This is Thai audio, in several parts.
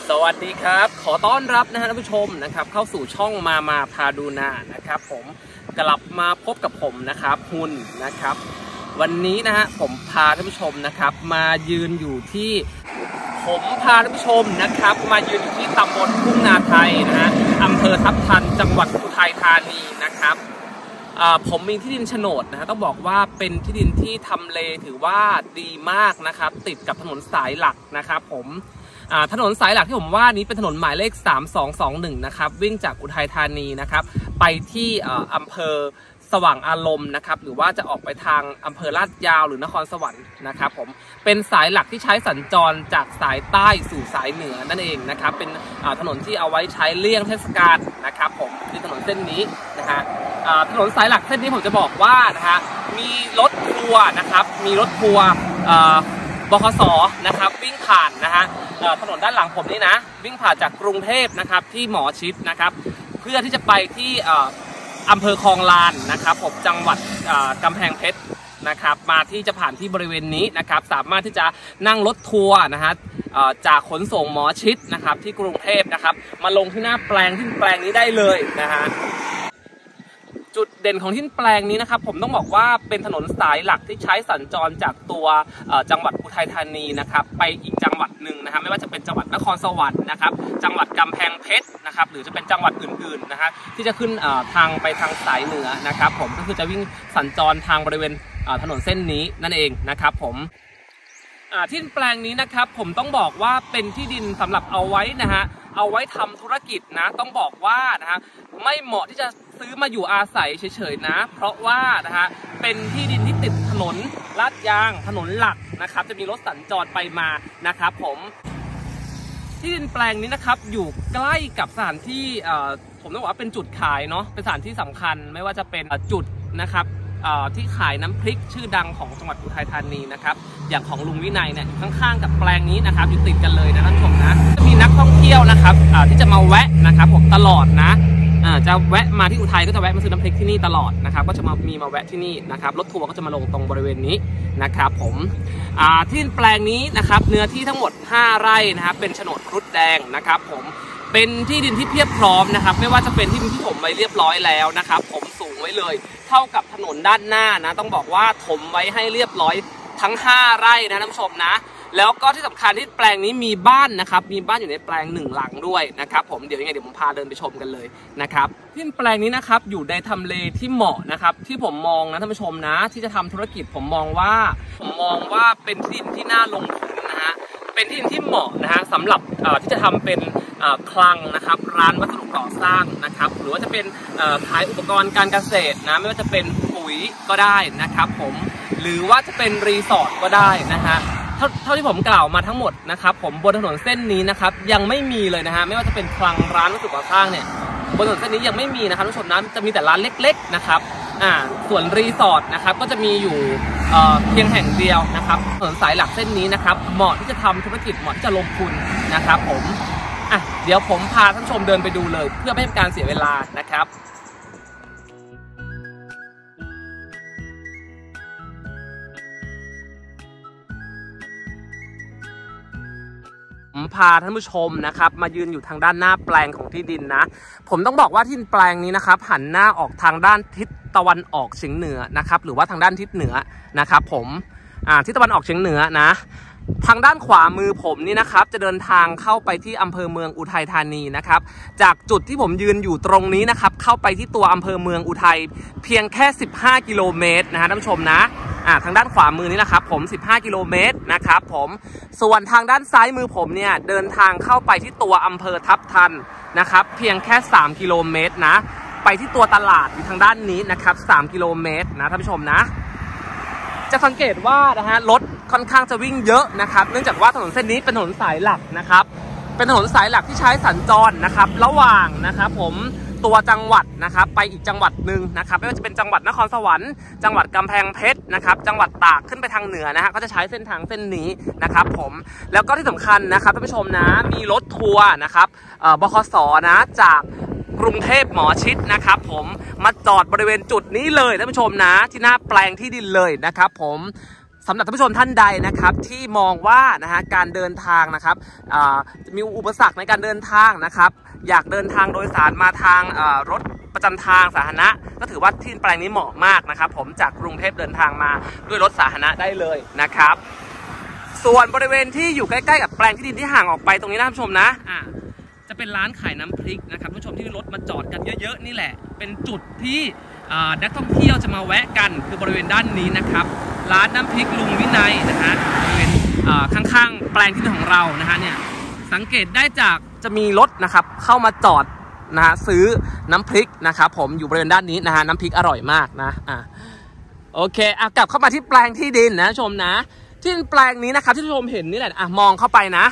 สวัสดีครับขอต้อนรับท่านผู้ชมนะครับเข้าสู่ช่องมาพาดูนานะครับผมกลับมาพบกับผมนะครับหุ่นนะครับวันนี้นะฮะผมพาท่านผู้ชมนะครับมายืนอยู่ที่มายืนอยู่ที่ตำบลทุ่งนาไทยนะฮะอำเภอทับทันจังหวัดอุทัยธานีนะครับผมมีที่ดินโฉนดนะฮะต้องบอกว่าเป็นที่ดินที่ทำเลถือว่าดีมากนะครับติดกับถนนสายหลักนะครับผมถนนสายหลักที่ผมว่านี้เป็นถนนหมายเลข3221นะครับวิ่งจากอุทัยธานีนะครับไปที่อำเภอสว่างอารมณ์นะครับหรือว่าจะออกไปทางอำเภอลาดยาวหรือนครสวรรค์นะครับผมเป็นสายหลักที่ใช้สัญจรจากสายใต้สู่สายเหนือนั่นเองนะครับเป็นถนนที่เอาไว้ใช้เลี่ยงเทศกาลนะครับผมคือถนนเส้นนี้นะฮะถนนสายหลักเส้นนี้ผมจะบอกว่านะฮะมีรถทัวร์นะครับมีรถทัวร์บขส.นะครับวิ่งผ่านนะฮะถนนด้านหลังผมนี่นะวิ่งผ่านจากกรุงเทพนะครับที่หมอชิดนะครับเพื่อที่จะไปที่อำเภอคลองลานนะครับผมจังหวัดกำแพงเพชรนะครับมาที่จะผ่านที่บริเวณนี้นะครับสามารถที่จะนั่งรถทัวร์นะฮะจากขนส่งหมอชิดนะครับที่กรุงเทพนะครับมาลงที่หน้าแปลงนี้ได้เลยนะฮะจุดเด่นของที่แปลงนี้นะครับผมต้องบอกว่าเป็นถนนสายหลักที่ใช้สัญจรจากตัวจังหวัดอุทัยธานีนะครับไปอีกจังหวัดหนึ่งนะครับไม่ว่าจะเป็นจังหวัดนครสวรรค์นะครับจังหวัดกำแพงเพชรนะครับหรือจะเป็นจังหวัดอื่นๆนะครับที่จะขึ้นทางไปทางสายเหนือนะครับผมก็คือจะวิ่งสัญจรทางบริเวณถนนเส้นนี้นั่นเองนะครับผมที่แปลงนี้นะครับผมต้องบอกว่าเป็นที่ดินสำหรับเอาไว้นะฮะเอาไว้ทำธุรกิจนะต้องบอกว่านะฮะไม่เหมาะที่จะซื้อมาอยู่อาศัยเฉยๆนะเพราะว่านะฮะเป็นที่ดินที่ติดถนนลาดยางถนนหลักนะครับจะมีรถสัญจรไปมานะครับผมที่ดินแปลงนี้นะครับอยู่ใกล้กับสถานที่ผมต้องบอกว่าเป็นจุดขายเนาะเป็นสถานที่สำคัญไม่ว่าจะเป็นจุดนะครับที่ขายน้ำพริกชื่อดังของจังหวัดอุทัยธานีนะครับอย่างของลุงวินัยเนี่ยข้างๆกับแปลงนี้นะครับอยู่ติดกันเลยนะท่านผู้ชมนะจะมีนักท่องเที่ยวนะครับที่จะมาแวะนะครับผมตลอดนะจะแวะมาที่อุทัยก็จะแวะมาซื้อน้ำพริกที่นี่ตลอดนะครับก็จะมาแวะที่นี่นะครับรถทัวร์ก็จะมาลงตรงบริเวณนี้นะครับผมที่แปลงนี้นะครับเนื้อที่ทั้งหมด5ไร่นะครับเป็นโฉนดครุฑแดงนะครับผมเป็นที่ดินที่เพียบพร้อมนะครับไม่ว่าจะเป็นที่ดินที่ถมไว้เรียบร้อยแล้วนะครับผมสูงไว้เลยเท่ากับถนนด้านหน้านะต้องบอกว่าถมไว้ให้เรียบร้อยทั้ง5ไร่นะท่านผู้ชมนะแล้วก็ที่สำคัญที่แปลงนี้มีบ้านนะครับมีบ้านอยู่ในแปลง1หลังด้วยนะครับผมเดี๋ยวยังไงเดี๋ยวผมพาเดินไปชมกันเลยนะครับที่แปลงนี้นะครับอยู่ในทำเลที่เหมาะนะครับที่ผมมองนะท่านผู้ชมนะที่จะทำธุรกิจผมมองว่าเป็นที่ดินที่น่าลงทุนนะฮะเป็นที่ดินที่เหมาะนะฮะสำหรับที่จะทำเป็นคลังนะครับร้านวัสดุก่อสร้างนะครับหรือว่าจะเป็นขายอุปกรณ์การเกษตรนะไม่ว่าจะเป็นปุ๋ยก็ได้นะครับผมหรือว่าจะเป็นรีสอร์ทก็ได้นะฮะเท่าที่ผมกล่าวมาทั้งหมดนะครับผมบนถนนเส้นนี้นะครับยังไม่มีเลยนะฮะไม่ว่าจะเป็นคลังร้านวัสดุก่อสร้างเนี่ยบนถนนเส้นนี้ยังไม่มีนะครับท่านผู้ชมนะจะมีแต่ร้านเล็กๆนะครับส่วนรีสอร์ทนะครับก็จะมีอยู่เพียงแห่งเดียวนะครับถนนสายหลักเส้นนี้นะครับเหมาะที่จะทำธุรกิจเหมาะที่จะลงทุนนะครับผมเดี๋ยวผมพาท่านผู้ชมเดินไปดูเลยเพื่อไม่ให้เป็นการเสียเวลานะครับผมพาท่านผู้ชมนะครับมายืนอยู่ทางด้านหน้าแปลงของที่ดินนะผมต้องบอกว่าที่แปลงนี้นะครับหันหน้าออกทางด้านทิศตะวันออกเฉียงเหนือนะครับหรือว่าทางด้านทิศเหนือนะครับผมทิศตะวันออกเฉียงเหนือนะทางด้านขวามือผมนี่นะครับจะเดินทางเข้าไปที่อำเภอเมืองอุทัยธานีนะครับจากจุดที่ผมยืนอยู่ตรงนี้นะครับเข้าไปที่ตัวอำเภอเมืองอุทัยเพียงแค่15กิโลเมตรนะฮะท่านผู้ชมนะทางด้านขวามือนี้นะครับผม15กิโลเมตรนะครับผมส่วนทางด้านซ้ายมือผมเนี่ยเดินทางเข้าไปที่ตัวอำเภอทับทันนะครับเพียงแค่3กิโลเมตรนะไปที่ตัวตลาดอยู่ทางด้านนี้นะครับ3กิโลเมตรนะท่านผู้ชมนะจะสังเกตว่านะฮะรถค่อนข้างจะวิ่งเยอะนะครับเนื่องจากว่าถนนเส้นนี้เป็นถนนสายหลักนะครับเป็นถนนสายหลักที่ใช้สัญจรนะครับระหว่างนะครับผมตัวจังหวัดนะครับไปอีกจังหวัดหนึ่งนะครับไม่ว่าจะเป็นจังหวัดนครสวรรค์จังหวัดกำแพงเพชรนะครับจังหวัดตากขึ้นไปทางเหนือนะฮะก็จะใช้เส้นทางเส้นนี้นะครับผมแล้วก็ที่สำคัญนะครับท่านผู้ชมนะมีรถทัวร์นะครับบขส.นะจากกรุงเทพหมอชิดนะครับผมมาจอดบริเวณจุดนี้เลยท่านผู้ชมนะที่หน้าแปลงที่ดินเลยนะครับผมสำหรับท่านผู้ชมท่านใดนะครับที่มองว่านะฮะการเดินทางนะครับมีอุปสรรคในการเดินทางนะครับอยากเดินทางโดยสารมาทางรถประจำทางสาธารณะก็ถือว่าที่แปลงนี้เหมาะมากนะครับผมจากกรุงเทพเดินทางมาด้วยรถสาธารณะได้เลยนะครับส่วนบริเวณที่อยู่ใกล้ๆกับแปลงที่ดินที่ห่างออกไปตรงนี้นะท่านผู้ชมนะจะเป็นร้านขายน้ำพริกนะครับท่านผู้ชมที่รถมาจอดกันเยอะๆนี่แหละเป็นจุดที่นักท่องเที่ยวจะมาแวะกันคือบริเวณด้านนี้นะครับร้านน้ำพริกลุงวินัยนะฮะบริเวณข้างๆแปลงที่ดินของเรานะฮะเนี่ยสังเกตได้จากจะมีรถนะครับเข้ามาจอดนะฮะซื้อน้ำพริกนะครับผมอยู่บริเวณด้านนี้นะฮะน้ำพริกอร่อยมากนะโอเคกลับเข้ามาที่แปลงที่ดินนะชมนะที่แปลงนี้นะครับที่ชมเห็นนี่แหละมองเข้าไปนะ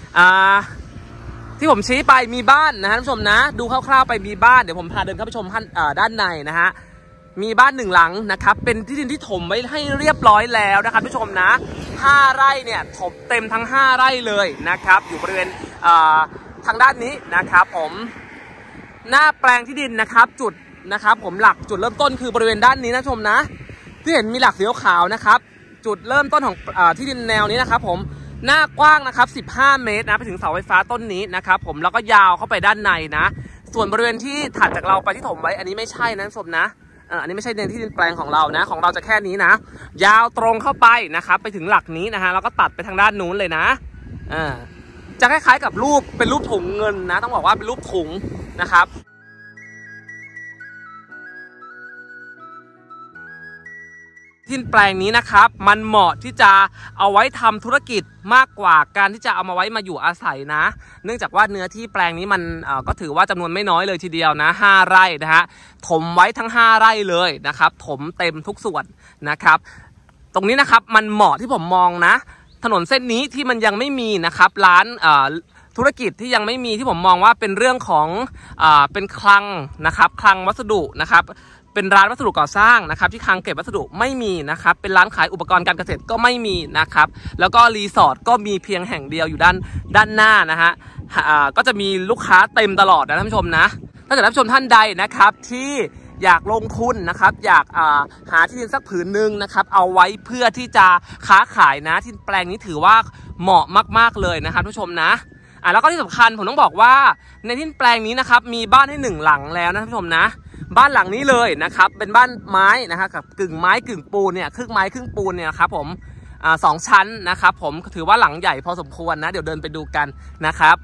ที่ผมชี้ไปมีบ้านนะฮะท่านผู้ชมนะดูคร่าวๆไปมีบ้านเดี๋ยวผมพาเดินเข้าไปชมด้านในนะฮะมีบ้าน1 หลังนะครับเป็นที่ดินที่ถมไว้ให้เรียบร้อยแล้วนะครับท่านผู้ชมนะ5 ไร่เนี่ยถมเต็มทั้ง5 ไร่เลยนะครับอยู่บริเวณทางด้านนี้นะครับผมหน้าแปลงที่ดินนะครับจุดนะครับผมหลักจุดเริ่มต้นคือบริเวณด้านนี้นะชมนะที่เห็นมีหลักสีขาวนะครับจุดเริ่มต้นของที่ดินแนวนี้นะครับผมหน้ากว้างนะครับ15 เมตรนะไปถึงเสาไฟฟ้าต้นนี้นะครับผมแล้วก็ยาวเข้าไปด้านในนะส่วนบริเวณที่ถัดจากเราไปที่ถมไว้อันนี้ไม่ใช่นะชมนะอันนี้ไม่ใช่ในที่ดินแปลงของเรานะของเราจะแค่นี้นะยาวตรงเข้าไปนะครับไปถึงหลักนี้นะฮะแล้วก็ตัดไปทางด้านนู้นเลยนะจะคล้ายๆกับรูปเป็นรูปถุงเงินนะต้องบอกว่าเป็นรูปถุงนะครับที่แปลงนี้นะครับมันเหมาะที่จะเอาไว้ทำธุรกิจมากกว่าการที่จะเอามาไว้มาอยู่อาศัยนะเนื่องจากว่าเนื้อที่แปลงนี้มันก็ถือว่าจำนวนไม่น้อยเลยทีเดียวนะ5 ไร่นะฮะถมไว้ทั้ง5 ไร่เลยนะครับถมเต็มทุกส่วนนะครับตรงนี้นะครับมันเหมาะที่ผมมองนะถนนเส้นนี้ที่มันยังไม่มีนะครับร้านธุรกิจที่ยังไม่มีที่ผมมองว่าเป็นเรื่องของเป็นคลังนะครับคลังวัสดุนะครับเป็นร้านวัสดุก่อสร้างนะครับที่คลังเก็บวัสดุไม่มีนะครับเป็นร้านขายอุปกรณ์การเกษตรก็ไม่มีนะครับแล้วก็รีสอร์ทก็มีเพียงแห่งเดียวอยู่ด้านหน้านะฮะก็จะมีลูกค้าเต็มตลอดนะท่านผู้ชมนะถ้าเกิดท่านผู้ชมท่านใดนะครับที่อยากลงทุนนะครับอยากหาที่ดินสักผืนหนึ่งนะครับเอาไว้เพื่อที่จะค้าขายนะที่แปลงนี้ถือว่าเหมาะมากๆเลยนะครับท่านผู้ชมนะแล้วก็ที่สำคัญผมต้องบอกว่าในที่แปลงนี้นะครับมีบ้านให้1 หลังแล้วนะท่านผู้ชมนะบ้านหลังนี้เลยนะครับเป็นบ้านไม้นะครับกับกึ่งไม้กึ่งปูนเนี่ยครึ่งไม้ครึ่งปูนเนี่ยครับผม2 ชั้นนะครับผมถือว่าหลังใหญ่พอสมควรนะเดี๋ยวเดินไปดูกันนะครับ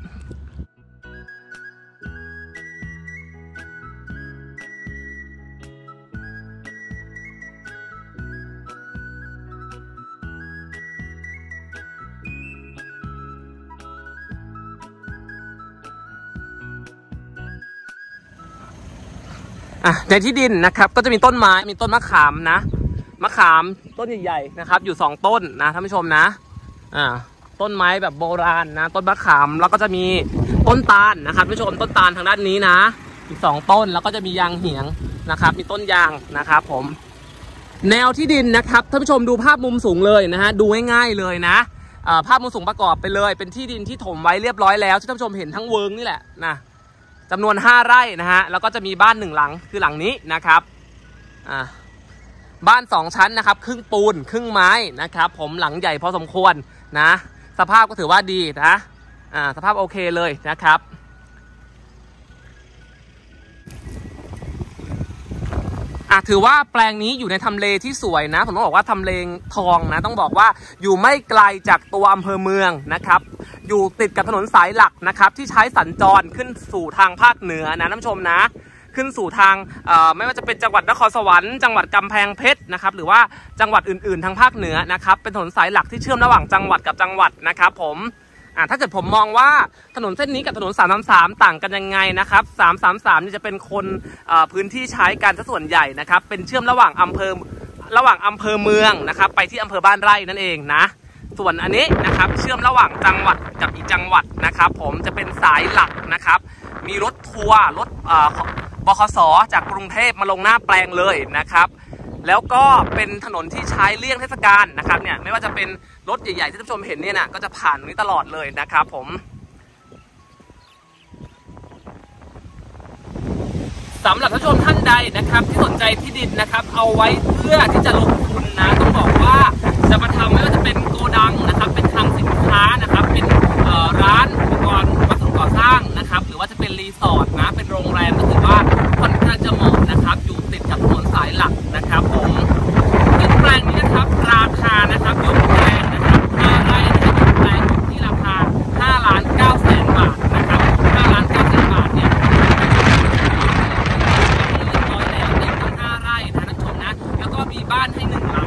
ในที่ดินนะครับก็จะมีต้นไม้มีต้นมะขามนะมะขามต้นใหญ่ๆนะครับอยู่2 ต้นนะท่านผู้ชมนะต้นไม้แบบโบราณนะต้นมะขามแล้วก็จะมีต้นตาลนะครับท่านผู้ชมต้นตาลทางด้านนี้นะอีก2 ต้นแล้วก็จะมียางเหียงนะครับมีต้นยางนะครับผมแนวที่ดินนะครับท่านผู้ชมดูภาพมุมสูงเลยนะฮะดูง่ายๆเลยนะภาพมุมสูงประกอบไปเลยเป็นที่ดินที่ถมไว้เรียบร้อยแล้วที่ท่านผู้ชมเห็นทั้งเวิร์กนี่แหละนะจำนวน5 ไร่นะฮะแล้วก็จะมีบ้าน1 หลังคือหลังนี้นะครับบ้าน2 ชั้นนะครับครึ่งปูนครึ่งไม้นะครับผมหลังใหญ่พอสมควรนะสภาพก็ถือว่าดีนะสภาพโอเคเลยนะครับถือว่าแปลงนี้อยู่ในทำเลที่สวยนะผมต้องบอกว่าทำเลทองนะต้องบอกว่าอยู่ไม่ไกลจากตัวอำเภอเมืองนะครับอยู่ติดกับถนนสายหลักนะครับที่ใช้สัญจรขึ้นสู่ทางภาคเหนือนะท่านผู้ชมนะขึ้นสู่ทางไม่ว่าจะเป็นจังหวัดนครสวรรค์จังหวัดกำแพงเพชรนะครับหรือว่าจังหวัดอื่นๆทางภาคเหนือนะครับเป็นถนนสายหลักที่เชื่อมระหว่างจังหวัดกับจังหวัดนะครับผมถ้าเกิดผมมองว่าถนนเส้นนี้กับถนน333ต่างกันยังไงนะครับ333นี่จะเป็นคนพื้นที่ใช้กันซะส่วนใหญ่นะครับเป็นเชื่อมระหว่างอำเภอเมืองนะครับไปที่อำเภอบ้านไร่นั่นเองนะส่วนอันนี้นะครับเชื่อมระหว่างจังหวัดกับอีกจังหวัดนะครับผมจะเป็นสายหลักนะครับมีรถทัวร์รถบขส.จากกรุงเทพมาลงหน้าแปลงเลยนะครับแล้วก็เป็นถนนที่ใช้เลี่ยงเทศกาลนะครับเนี่ยไม่ว่าจะเป็นรถใหญ่ๆที่ท่านผู้ชมเห็นเนี่ยนะก็จะผ่านตรงนี้ตลอดเลยนะครับผมสำหรับท่านผู้ชมท่านใดนะครับที่สนใจที่ดินนะครับเอาไว้เพื่อที่จะลงทุนนะต้องบอกว่าจะมาทำไม่ว่าจะเป็นโกดังนะครับเป็นคลังสินค้านะครับเป็นร้านอุปกรณ์วัสดุก่อสร้างนะครับหรือว่าจะเป็นรีสอร์ทนะเป็นโรงแรมก็ถือว่าค่อนข้างจะเหมาะนะครับอยู่ติดกับถนนสายหลักนะครับผมซึ่งแปลงนี้นะครับราคานะครับยกแปลงนะครับ5 ไร่นะครับยกแปลงอยู่ที่ราคา5,900,000 บาทนะครับ5,900,000 บาทเนี่ยเรียบร้อยแล้วเต็มทั้ง5 ไร่นะท่านผู้ชมนะแล้วก็มีบ้านให้1 หลัง